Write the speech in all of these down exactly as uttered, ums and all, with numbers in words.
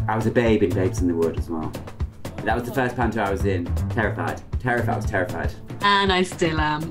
I was a babe in Babes in the Wood as well. That was the first panto I was in. Terrified. Terrified. I was terrified. And I still am.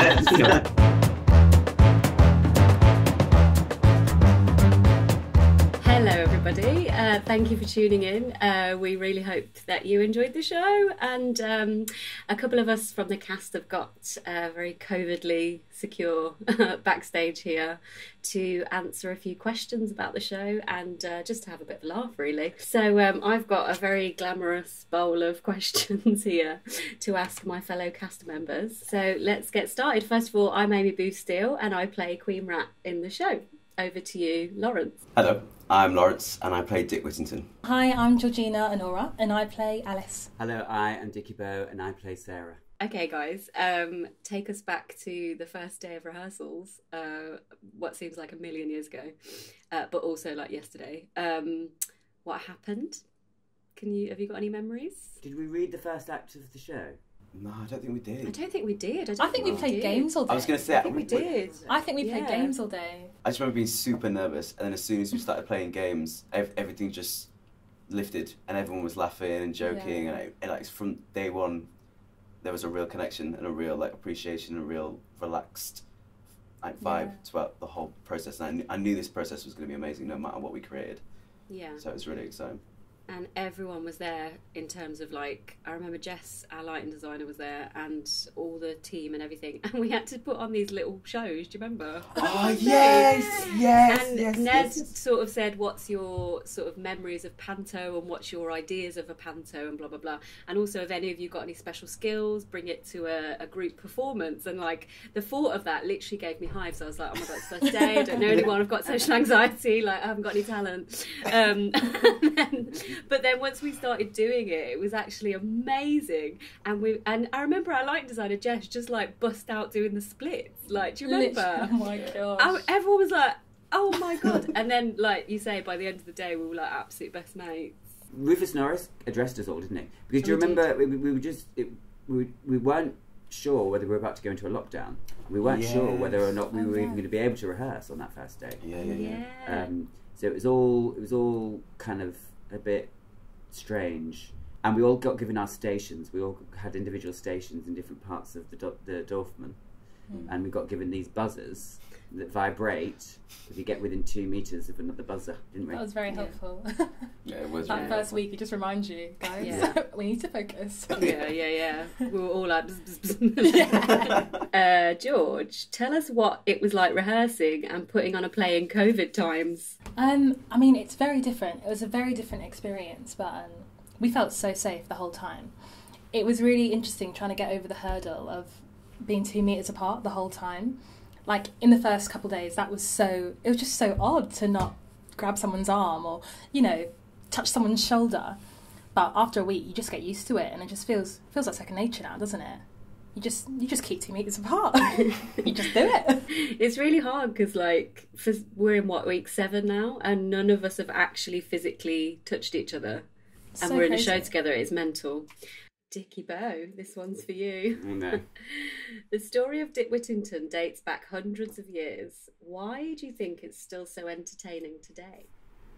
Hello everybody, uh, thank you for tuning in. Uh, we really hope that you enjoyed the show, and um, a couple of us from the cast have got uh, very covidly secure backstage here to answer a few questions about the show and uh, just to have a bit of a laugh really. So um, I've got a very glamorous bowl of questions here to ask my fellow cast members. So let's get started. First of all, I'm Amy Boo Steele and I play Queen Rat in the show. Over to you, Lawrence. Hello, I'm Lawrence and I play Dick Whittington. Hi, I'm Georgina Onuorah and I play Alice. Hello, I am Dickie Beau and I play Sarah. Okay guys, um, take us back to the first day of rehearsals, uh, what seems like a million years ago, uh, but also like yesterday. Um, what happened? Can you, have you got any memories? Did we read the first act of the show? No, I don't think we did. I don't think we did. I, don't I think we played did. games all day. I was going to say... I think we, we did. I think we played yeah. games all day. I just remember being super nervous, and then as soon as we started playing games, ev everything just lifted, and everyone was laughing and joking, yeah. and, I, and like from day one, there was a real connection and a real like appreciation and a real relaxed like vibe yeah. throughout the whole process. And I knew, I knew this process was going to be amazing no matter what we created. Yeah. So it was really exciting. And everyone was there in terms of like, I remember Jess, our lighting designer, was there, and all the team and everything. And we had to put on these little shows. Do you remember? Oh yes, yes, and yes. Ned yes, yes. sort of said, "What's your sort of memories of panto, and what's your ideas of a panto, and blah blah blah." And also, if any of you got any special skills, bring it to a, a group performance. And like the thought of that literally gave me hives. I was like, "Oh my god, it's the first day. I don't know anyone. I've got social anxiety. Like I haven't got any talent." Um, and then, But then once we started doing it, it was actually amazing. And we and I remember our lighting designer Jess just like bust out doing the splits. Like, do you remember? Literally, oh my gosh! I, everyone was like, "Oh my god!" And then, like you say, by the end of the day, we were like absolute best mates. Rufus Norris addressed us all, didn't he? Because do you we remember we, we were just it, we we weren't sure whether we were about to go into a lockdown. We weren't yes. sure whether or not we oh, were yeah. even going to be able to rehearse on that first day. Yeah, yeah, yeah. yeah. Um, so it was all it was all kind of a bit strange, and we all got given our stations. We all had individual stations in different parts of the do the Dorfman, mm. and we got given these buzzers that vibrate if you get within two meters of another buzzer, didn't we? That was very yeah. helpful. Yeah, it was. That really first helpful. week, it just reminds you, guys, yeah. we need to focus. Yeah, yeah, yeah. We were all like, bzz, bzz, bzz. Yeah. uh, George, tell us what it was like rehearsing and putting on a play in COVID times. Um, I mean, it's very different. It was a very different experience, but um, we felt so safe the whole time. It was really interesting trying to get over the hurdle of being two metres apart the whole time. Like, in the first couple of days, that was so... It was just so odd to not grab someone's arm or, you know, touch someone's shoulder. But after a week, you just get used to it, and it just feels feels like second nature now, doesn't it? You just you just keep two metres apart. You just do it. It's really hard because, like, for, we're in, what, week seven now, and none of us have actually physically touched each other. And So we're in crazy. a show together. It's mental. Dickie Beau, this one's for you. Oh, no. The story of Dick Whittington dates back hundreds of years. Why do you think it's still so entertaining today?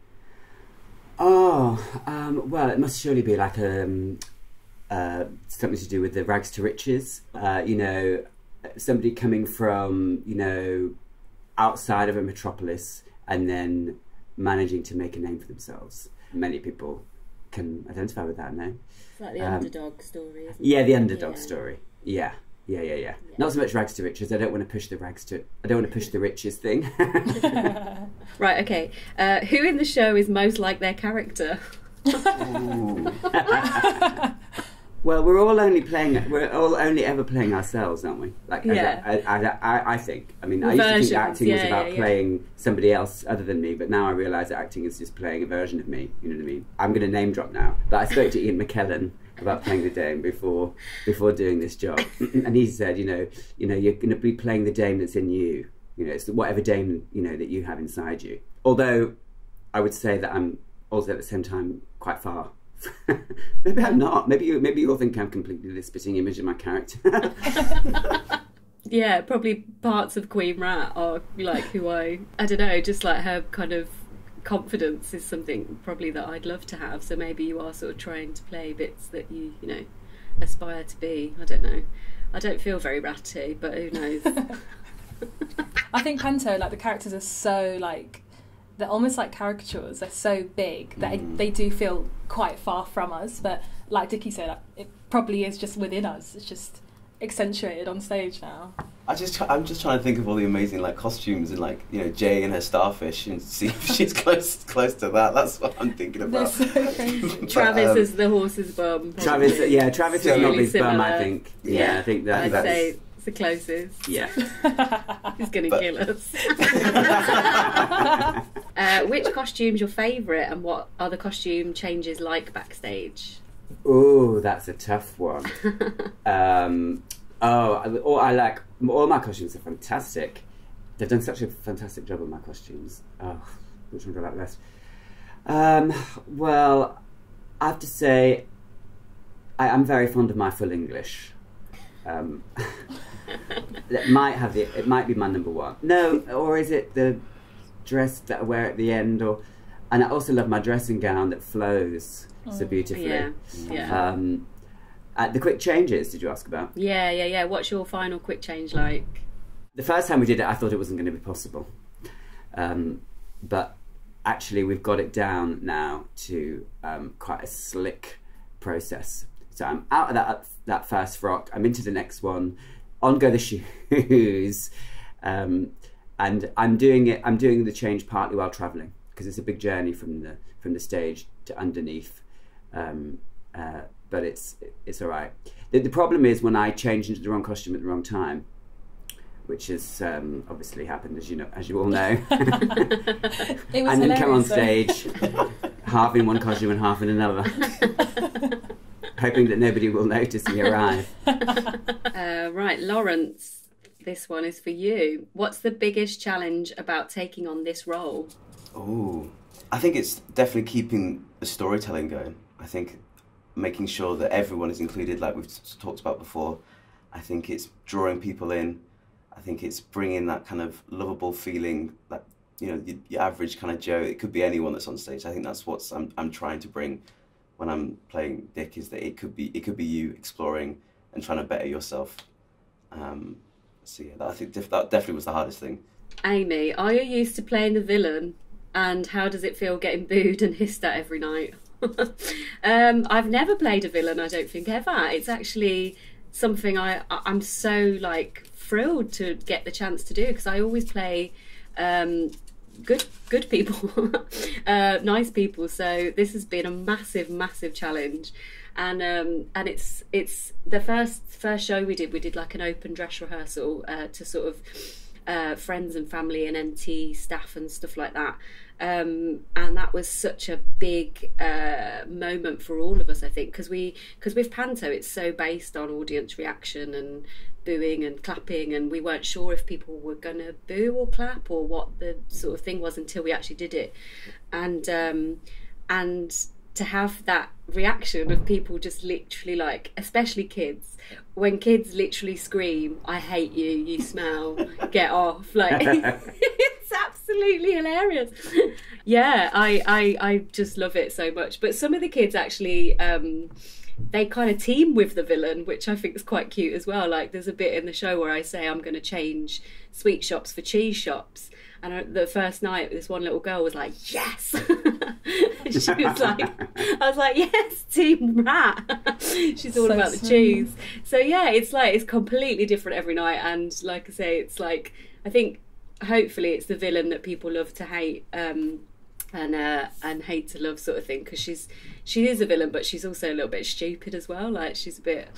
Oh, um, well, it must surely be like um, uh, something to do with the rags to riches. Uh, you know, somebody coming from, you know, outside of a metropolis and then managing to make a name for themselves. Many people can identify with that, no? It's like the Um, underdog story, isn't it? Yeah, the underdog Yeah. story. Yeah, yeah, yeah, yeah, Yeah. Not so much rags to riches. I don't want to push the rags to. I don't want to push the riches thing. Right, okay. Uh, who in the show is most like their character? Ooh. Well, we're all only playing. We're all only ever playing ourselves, aren't we? Like, as Yeah. I, I, I, I think. I mean, I used to Versions, think acting was yeah, about yeah, yeah. playing somebody else other than me, but now I realise that acting is just playing a version of me. You know what I mean? I'm going to name drop now, but I spoke to Ian McKellen about playing the dame before before doing this job, and he said, you know, you know, you're going to be playing the dame that's in you. You know, it's whatever dame you know that you have inside you. Although, I would say that I'm also at the same time quite far. Maybe I'm not. Maybe you. Maybe you'll think I'm completely the spitting image of my character. Yeah, probably parts of Queen Rat are like who I. I don't know, just like her kind of confidence is something probably that I'd love to have. So maybe you are sort of trying to play bits that you, you know, aspire to be. I don't know. I don't feel very ratty, but who knows? I think Panto, like the characters are so like, they're almost like caricatures. They're so big that Mm. it, they do feel quite far from us. But like Dickie said, it probably is just within us. It's just accentuated on stage now. I just, try, I'm just trying to think of all the amazing like costumes and like, you know, Jay and her starfish and see if she's close close to that. That's what I'm thinking about. They're so crazy. But, Travis um, is the horse's bum. probably. Travis, yeah, Travis So is really Nobby's bum, I similar. think. Yeah, I think that. I'd that's, say it's the closest. yeah. He's going to But- kill us. uh, which costume's your favourite, and what are the costume changes like backstage? Ooh, that's a tough one. um, oh, I, oh, I like all my costumes are fantastic. They've done such a fantastic job on my costumes. Oh, which one do I like less? Um, well, I have to say, I, I'm very fond of my full English. Um, it might have the, it might be my number one. No, or is it the dress that I wear at the end? Or, and I also love my dressing gown that flows so beautifully. Yeah, yeah. Um, uh, the quick changes, did you ask about? Yeah, yeah, yeah. What's your final quick change like? The first time we did it, I thought it wasn't going to be possible. Um, but actually, we've got it down now to um, quite a slick process. So I'm out of that that first frock, I'm into the next one, on go the shoes, um, and I'm doing it. I'm doing the change partly while travelling because it's a big journey from the from the stage to underneath. Um, uh, but it's it's all right. The, the problem is when I change into the wrong costume at the wrong time, which has um, obviously happened, as you know, as you all know. It was and then come on hilarious, stage, half in one costume and half in another, hoping that nobody will notice me arrive. Uh, right, Lawrence, this one is for you. What's the biggest challenge about taking on this role? Oh, I think it's definitely keeping the storytelling going. I think making sure that everyone is included, like we've t- talked about before. I think it's drawing people in. I think it's bringing that kind of lovable feeling that, you know, your, your average kind of Joe, it could be anyone that's on stage. I think that's what I'm, I'm trying to bring when I'm playing Dick, is that it could be it could be you exploring and trying to better yourself. Um, so yeah, that, I think def- that definitely was the hardest thing. Amy, are you used to playing the villain? And how does it feel getting booed and hissed at every night? um, I've never played a villain, I don't think, ever. It's actually something I, I'm so, like, thrilled to get the chance to do, because I always play um, good good people, uh, nice people. So this has been a massive, massive challenge. And um, and it's it's the first first show we did, we did like an open dress rehearsal uh, to sort of uh, friends and family and N T staff and stuff like that. Um, and that was such a big uh, moment for all of us, I think, because we because with Panto it's so based on audience reaction and booing and clapping, and we weren't sure if people were gonna boo or clap or what the sort of thing was until we actually did it. And um, and to have that reaction of people just literally, like, especially kids, when kids literally scream, "I hate you, you smell, get off," like it's absolutely hilarious. Yeah, I, I I just love it so much. But some of the kids actually um they kind of team with the villain, which I think is quite cute as well. Like, there's a bit in the show where I say I'm going to change sweet shops for cheese shops, and I, the first night this one little girl was like, yes. She was like, I was like, yes, Team Rat. She's all So about the sweet. cheese. So yeah, it's like, it's completely different every night. And like I say, it's like, I think hopefully it's the villain that people love to hate, um, and uh, and hate to love sort of thing, because she's she is a villain, but she's also a little bit stupid as well. Like, she's a bit.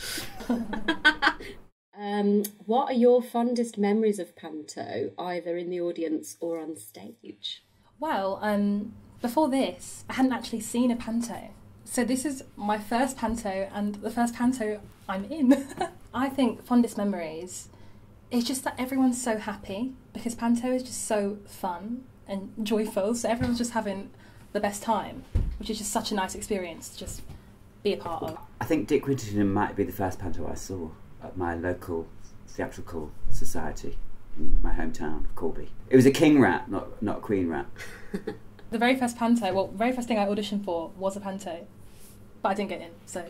um, what are your fondest memories of Panto, either in the audience or on stage? Well, um, before this, I hadn't actually seen a panto. So this is my first panto and the first panto I'm in. I think fondest memories is just that everyone's so happy, because panto is just so fun and joyful. So everyone's just having the best time, which is just such a nice experience to just be a part of. I think Dick Whittington might be the first panto I saw at my local theatrical society in my hometown of Corby. It was a king rat, not not a queen rat. The very first panto, well, the very first thing I auditioned for was a panto, but I didn't get in, so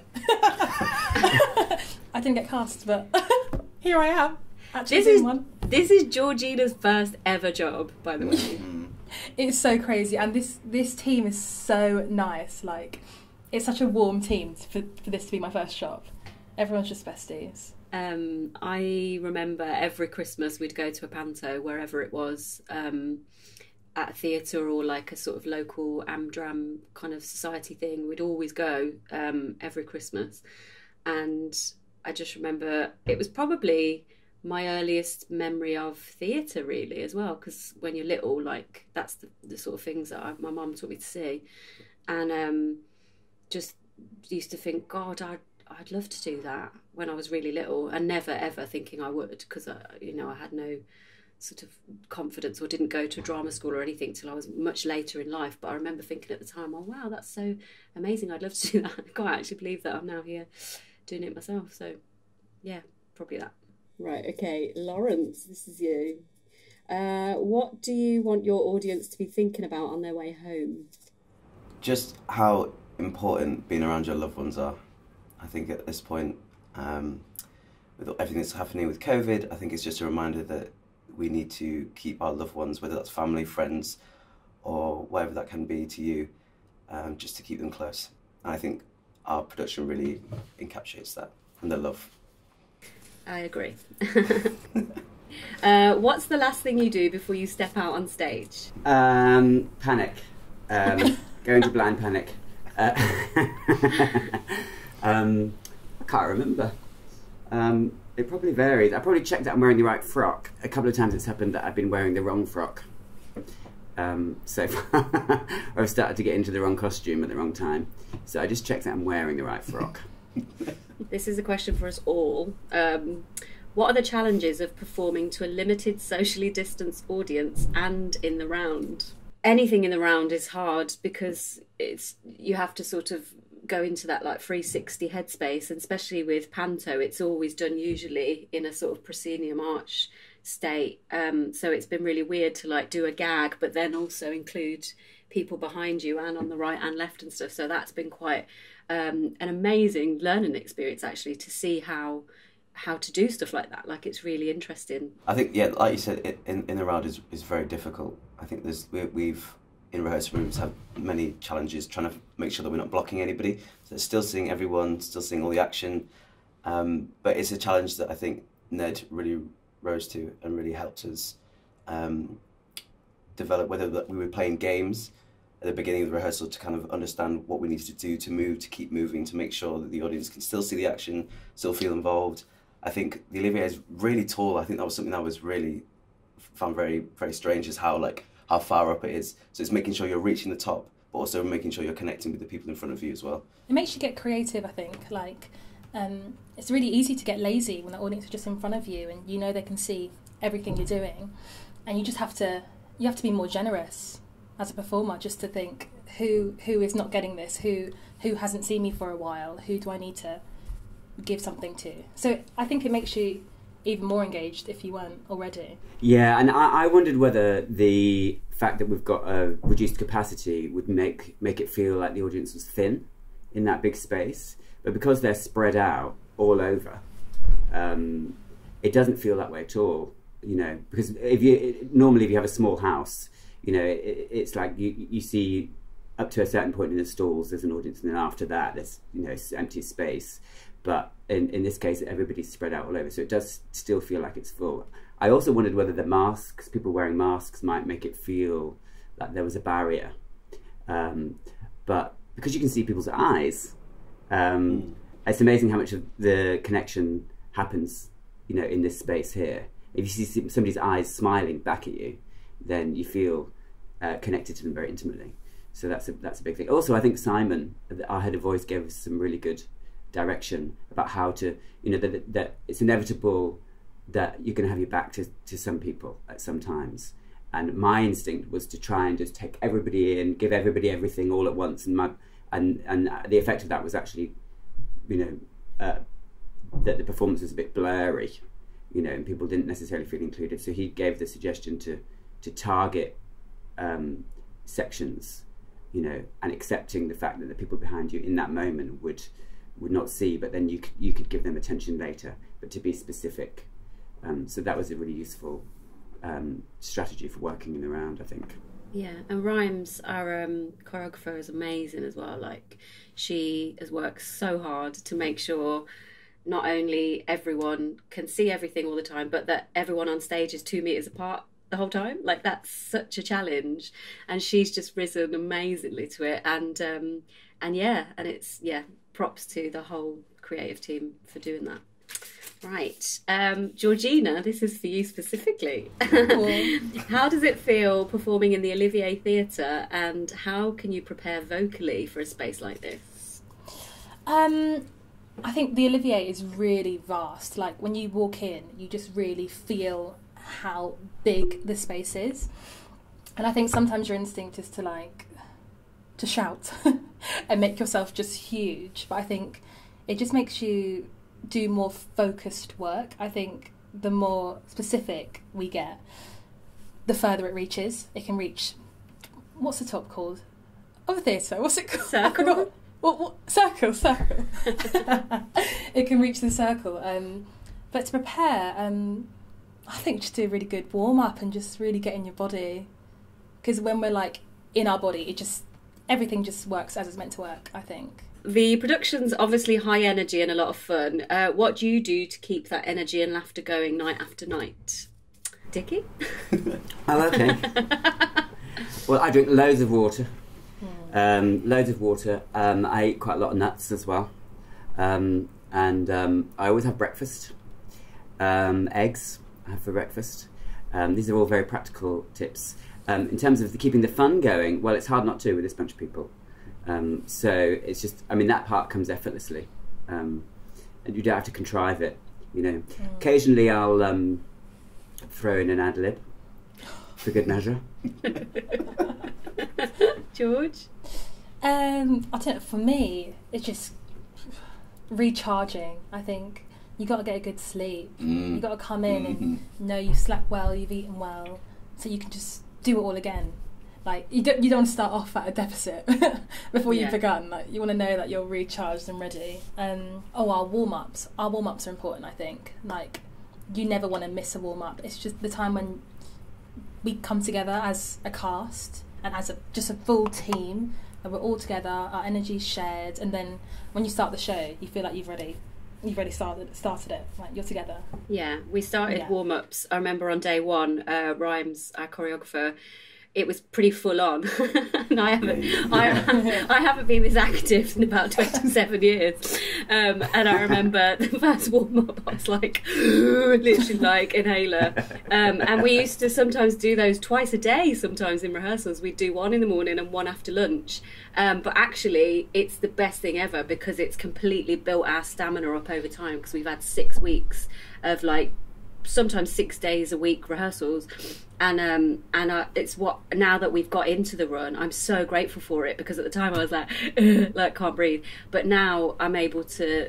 I didn't get cast, but here I am, actually This doing is one. this is Georgina's first ever job, by the way. It's so crazy, and this this team is so nice. Like, it's such a warm team for for this to be my first job. Everyone's just besties. Um, I remember every Christmas we'd go to a panto, wherever it was, um, at a theatre or like a sort of local Amdram kind of society thing. We'd always go um, every Christmas. And I just remember it was probably my earliest memory of theatre, really, as well, because when you're little, like, that's the, the sort of things that I, my mum taught me to see. And um, just used to think, God, I'd, I'd love to do that when I was really little, and never, ever thinking I would, because, I, you know, I had no sort of confidence or didn't go to a drama school or anything till I was much later in life. But I remember thinking at the time, oh, wow, that's so amazing. I'd love to do that. I can't actually believe that I'm now here doing it myself. So, yeah, probably that. Right, okay. Lawrence, this is you. Uh, what do you want your audience to be thinking about on their way home? Just how important being around your loved ones are. I think at this point, um, with everything that's happening with COVID, I think it's just a reminder that we need to keep our loved ones, whether that's family, friends, or whatever that can be to you, um, just to keep them close. And I think our production really encapsulates that and the love. I agree. uh, what's the last thing you do before you step out on stage? Um, panic. Um, go into blind panic. Uh, um, I can't remember. Um, it probably varies. I probably checked that I'm wearing the right frock. A couple of times it's happened that I've been wearing the wrong frock. Um, so or I've started to get into the wrong costume at the wrong time. So I just checked that I'm wearing the right frock. This is a question for us all. Um, what are the challenges of performing to a limited socially distanced audience and in the round? Anything in the round is hard because it's you have to sort of go into that like three sixty headspace, and especially with panto, it's always done usually in a sort of proscenium arch state. Um, so it's been really weird to like do a gag, but then also include people behind you and on the right and left and stuff. So that's been quite um, an amazing learning experience, actually, to see how how to do stuff like that. Like, it's really interesting. I think, yeah, like you said, it, in in the round is is very difficult. I think there's we, we've in rehearsal rooms have many challenges trying to make sure that we're not blocking anybody. So still seeing everyone, still seeing all the action, um, but it's a challenge that I think Ned really rose to and really helped us um, develop. Whether that we were playing games at the beginning of the rehearsal to kind of understand what we needed to do to move, to keep moving, to make sure that the audience can still see the action, still feel involved. I think the Olivier is really tall. I think that was something that was really found very, very strange, is how like how far up it is. So it's making sure you're reaching the top, but also making sure you're connecting with the people in front of you as well. It makes you get creative, I think. Like, um, it's really easy to get lazy when the audience is just in front of you and you know they can see everything you're doing, and you just have to you have to be more generous as a performer, just to think who who is not getting this, who who hasn't seen me for a while, who do I need to give something to. So I think it makes you even more engaged if you weren't already. Yeah, and I, I wondered whether the fact that we've got a reduced capacity would make make it feel like the audience was thin in that big space, but because they're spread out all over, um, it doesn't feel that way at all. You know, because if you normally if you have a small house, you know, it, it's like you you see up to a certain point in the stalls there's an audience, and then after that there's, you know, empty space. But in, in this case, everybody's spread out all over, so it does still feel like it's full. I also wondered whether the masks, people wearing masks, might make it feel like there was a barrier. Um, but because you can see people's eyes, um, mm. it's amazing how much of the connection happens, you know, in this space here. If you see somebody's eyes smiling back at you, then you feel uh, connected to them very intimately. So that's a, that's a big thing. Also, I think Simon, our head of voice, gave us some really good direction about how to, you know, that, that it's inevitable that you're going to have your back to, to some people at some times. And my instinct was to try and just take everybody in, give everybody everything all at once. And my, and, and the effect of that was actually, you know, uh, that the performance was a bit blurry, you know, and people didn't necessarily feel included. So he gave the suggestion to, to target um, sections, you know, and accepting the fact that the people behind you in that moment would would not see, but then you could, you could give them attention later, but to be specific. Um, so that was a really useful um, strategy for working in the round, I think. Yeah, and Rhymes, our um, choreographer, is amazing as well. Like, she has worked so hard to make sure not only everyone can see everything all the time, but that everyone on stage is two metres apart the whole time. Like, that's such a challenge, and she's just risen amazingly to it. And um, and yeah, and it's, yeah, props to the whole creative team for doing that. Right, um, Georgina, this is for you specifically. How does it feel performing in the Olivier Theatre, and how can you prepare vocally for a space like this? Um, I think the Olivier is really vast. Like, when you walk in, you just really feel how big the space is. And I think sometimes your instinct is to, like, to shout and make yourself just huge. But I think it just makes you do more focused work. I think the more specific we get, the further it reaches. It can reach, what's the top called? Of a theatre, what's it called? Circle? What, what, circle, circle. It can reach the circle. Um, but to prepare, um, I think just do a really good warm-up and just really get in your body. Because when we're, like, in our body, it just, everything just works as it's meant to work, I think. The production's obviously high energy and a lot of fun. Uh, what do you do to keep that energy and laughter going night after night? Dickie? Oh, okay. Well, I drink loads of water. Um, loads of water. Um, I eat quite a lot of nuts as well. Um, and um, I always have breakfast. Um, eggs I have for breakfast. Um, these are all very practical tips. Um, in terms of the, keeping the fun going, well, it's hard not to with this bunch of people. Um, so it's just, I mean, that part comes effortlessly. Um, and you don't have to contrive it, you know. Mm. Occasionally I'll um, throw in an ad-lib for good measure. George? Um, I don't know, for me, it's just recharging, I think. You got to get a good sleep. Mm. You got to come in mm-hmm. and know you've slept well, you've eaten well, so you can just do it all again. Like, you don't, you don't want to start off at a deficit before you've yeah. begun. Like, you want to know that you're recharged and ready. Um, oh, our warm-ups. Our warm-ups are important, I think. Like, you never want to miss a warm-up. It's just the time when we come together as a cast and as a, just a full team, and we're all together, our energy's shared, and then when you start the show, you feel like you've already... You've already started started it, like, you're together. Yeah, we started yeah. warm-ups. I remember on day one, uh, Rhymes, our choreographer, it was pretty full on. And I haven't, I, I haven't been this active in about twenty-seven years. Um, and I remember the first warm up, I was like, literally like inhaler. Um, and we used to sometimes do those twice a day. Sometimes in rehearsals, we'd do one in the morning and one after lunch. Um, but actually, it's the best thing ever because it's completely built our stamina up over time. Because we've had six weeks of like sometimes six days a week rehearsals. And um, and uh, it's what, now that we've got into the run, I'm so grateful for it, because at the time I was like, like can't breathe. But now I'm able to,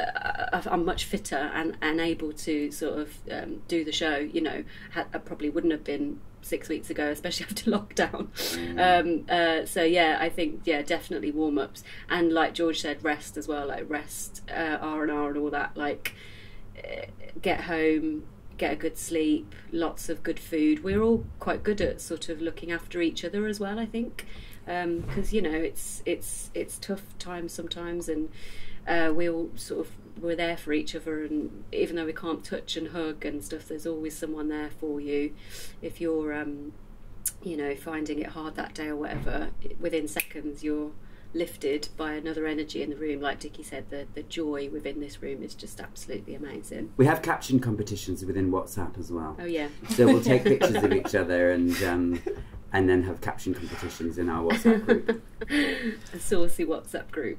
uh, I'm much fitter and, and able to sort of um, do the show. You know, I probably wouldn't have been six weeks ago, especially after lockdown. Um, uh, so yeah, I think yeah, definitely warm ups, and like George said, rest as well. Like rest, uh, R and R and all that. Like uh, get home. Get a good sleep, lots of good food. We're all quite good at sort of looking after each other as well, I think, because um, you know it's it's it's tough times sometimes, and uh, we all sort of we're there for each other. And even though we can't touch and hug and stuff, there's always someone there for you. If you're, um, you know, finding it hard that day or whatever, within seconds you're lifted by another energy in the room. Like Dickie said, the, the joy within this room is just absolutely amazing. We have caption competitions within WhatsApp as well. Oh yeah. So we'll take pictures of each other and um, and then have caption competitions in our WhatsApp group. A saucy WhatsApp group.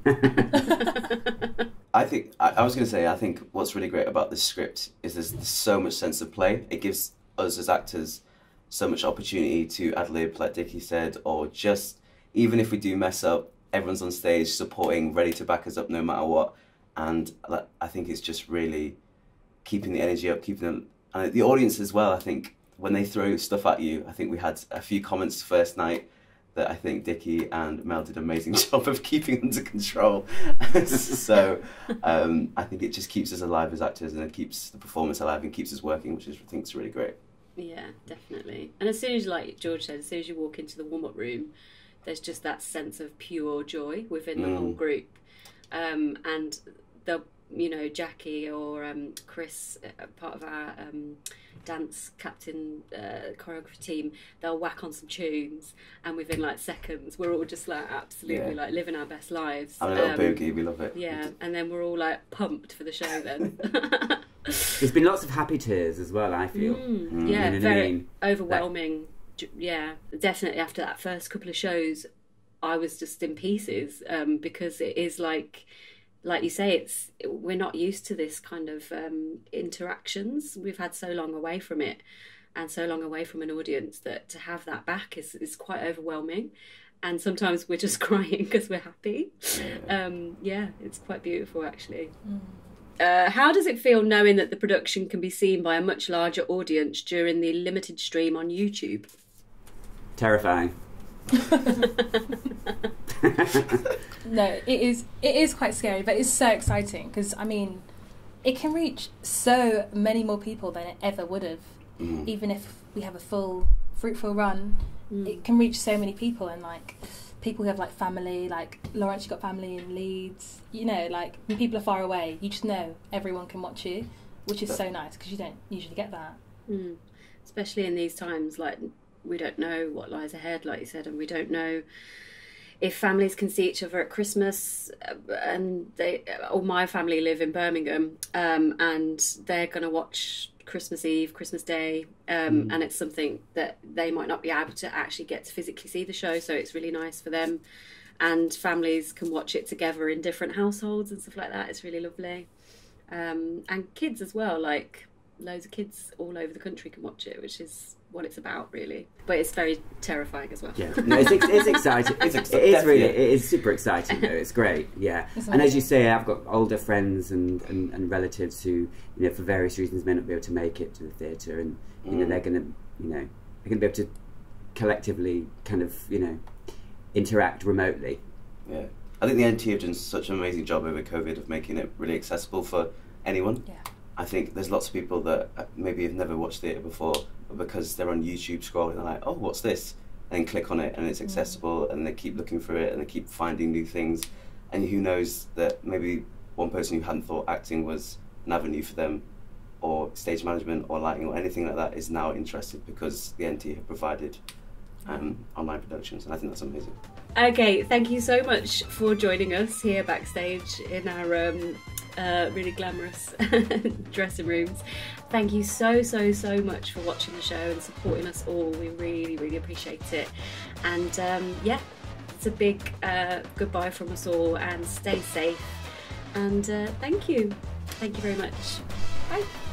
I think, I, I was going to say, I think what's really great about this script is there's so much sense of play. It gives us as actors so much opportunity to ad-lib, like Dickie said, or just, even if we do mess up, everyone's on stage supporting, ready to back us up no matter what. And like, I think it's just really keeping the energy up, keeping them, and the audience as well. I think when they throw stuff at you, I think we had a few comments first night that I think Dickie and Mel did an amazing job of keeping under control. So um, I think it just keeps us alive as actors, and it keeps the performance alive and keeps us working, which is, I think is really great. Yeah, definitely. And as soon as, like George said, as soon as you walk into the warm-up room, there's just that sense of pure joy within the mm. whole group. Um, and the, you know, Jackie or um, Chris, uh, part of our um, dance captain uh, choreography team, they'll whack on some tunes, and within like seconds we're all just like absolutely yeah. like living our best lives. I'm a little um, boogie, we love it. Yeah, and then we're all like pumped for the show then. There's been lots of happy tears as well, I feel. Mm, mm. Yeah, you know very I mean? overwhelming. That... Yeah, definitely after that first couple of shows I was just in pieces, um, because it is like like you say, it's we're not used to this kind of um, interactions. We've had so long away from it and so long away from an audience that to have that back is, is quite overwhelming. And sometimes we're just crying because we're happy. Um, yeah, it's quite beautiful actually. Mm. Uh, how does it feel knowing that the production can be seen by a much larger audience during the limited stream on YouTube? Terrifying. No, it is it is quite scary, but it's so exciting because I mean it can reach so many more people than it ever would have. Mm. Even if we have a full fruitful run, mm. it can reach so many people, and like people who have like family, like Lawrence, you've got family in Leeds, you know, like when people are far away, you just know everyone can watch you, which is so nice because you don't usually get that. Mm. Especially in these times, like we don't know what lies ahead, like you said, and we don't know if families can see each other at Christmas. And they, or my family live in Birmingham, um, and they're going to watch Christmas Eve, Christmas Day, um, mm. and it's something that they might not be able to actually get to physically see the show, so it's really nice for them. And families can watch it together in different households and stuff like that. It's really lovely. Um, and kids as well, like loads of kids all over the country can watch it, which is what it's about really, but it's very terrifying as well. Yeah, no, it's, it's exciting. It's, it is really, it is super exciting though. It's great, yeah. It's and as you say, I've got older friends and, and, and relatives who, you know, for various reasons may not be able to make it to the theatre, and you know mm. they're going to, you know, they're going to be able to collectively kind of, you know, interact remotely. Yeah, I think the N T have done such an amazing job over COVID of making it really accessible for anyone. Yeah. I think there's lots of people that maybe have never watched theatre before, but because they're on YouTube scrolling, they're like, oh, what's this? And click on it, and it's accessible, and they keep looking through it, and they keep finding new things. And who knows that maybe one person who hadn't thought acting was an avenue for them, or stage management, or lighting, or anything like that, is now interested because the N T have provided um, online productions, and I think that's amazing. Okay, thank you so much for joining us here backstage in our um, uh, really glamorous dressing rooms. Thank you so, so, so much for watching the show and supporting us all. We really, really appreciate it. And um, yeah, it's a big uh, goodbye from us all, and stay safe. And uh, thank you. Thank you very much. Bye.